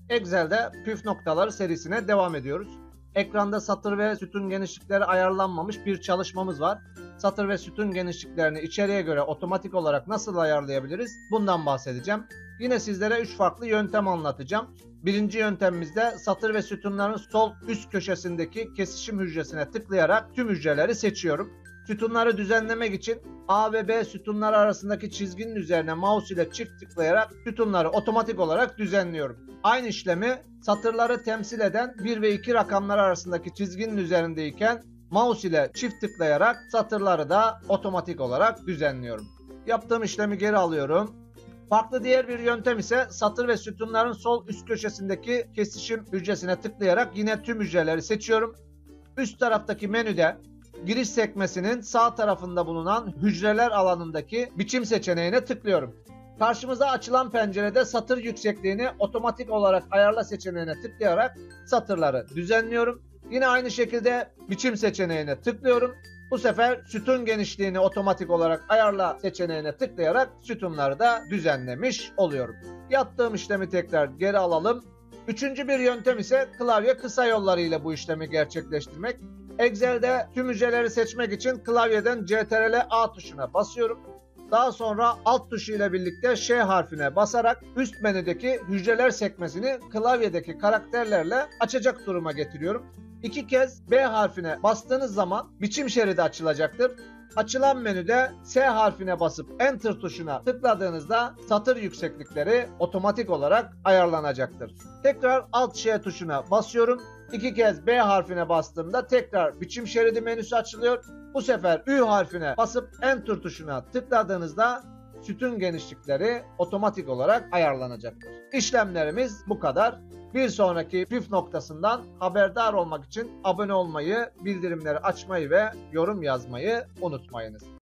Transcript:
Excel'de püf noktaları serisine devam ediyoruz. Ekranda satır ve sütun genişlikleri ayarlanmamış bir çalışmamız var. Satır ve sütun genişliklerini içeriye göre otomatik olarak nasıl ayarlayabiliriz? Bundan bahsedeceğim. Yine sizlere 3 farklı yöntem anlatacağım. Birinci yöntemimizde satır ve sütunların sol üst köşesindeki kesişim hücresine tıklayarak tüm hücreleri seçiyorum. Sütunları düzenlemek için A ve B sütunları arasındaki çizginin üzerine mouse ile çift tıklayarak sütunları otomatik olarak düzenliyorum. Aynı işlemi satırları temsil eden 1 ve 2 rakamlar arasındaki çizginin üzerindeyken mouse ile çift tıklayarak satırları da otomatik olarak düzenliyorum. Yaptığım işlemi geri alıyorum. Farklı diğer bir yöntem ise satır ve sütunların sol üst köşesindeki kesişim hücresine tıklayarak yine tüm hücreleri seçiyorum. Üst taraftaki menüde giriş sekmesinin sağ tarafında bulunan hücreler alanındaki biçim seçeneğine tıklıyorum. Karşımıza açılan pencerede satır yüksekliğini otomatik olarak ayarla seçeneğine tıklayarak satırları düzenliyorum. Yine aynı şekilde biçim seçeneğine tıklıyorum. Bu sefer sütun genişliğini otomatik olarak ayarla seçeneğine tıklayarak sütunları da düzenlemiş oluyorum. Yaptığım işlemi tekrar geri alalım. Üçüncü bir yöntem ise klavye kısa yolları ile bu işlemi gerçekleştirmek. Excel'de tüm hücreleri seçmek için klavyeden CTRL-A tuşuna basıyorum. Daha sonra alt tuşu ile birlikte Ş harfine basarak üst menüdeki hücreler sekmesini klavyedeki karakterlerle açacak duruma getiriyorum. 2 kez B harfine bastığınız zaman biçim şeridi açılacaktır. Açılan menüde S harfine basıp Enter tuşuna tıkladığınızda satır yükseklikleri otomatik olarak ayarlanacaktır. Tekrar Alt Ş tuşuna basıyorum. 2 kez B harfine bastığımda tekrar biçim şeridi menüsü açılıyor. Bu sefer Ü harfine basıp Enter tuşuna tıkladığınızda sütun genişlikleri otomatik olarak ayarlanacaktır. İşlemlerimiz bu kadar. Bir sonraki püf noktasından haberdar olmak için abone olmayı, bildirimleri açmayı ve yorum yazmayı unutmayınız.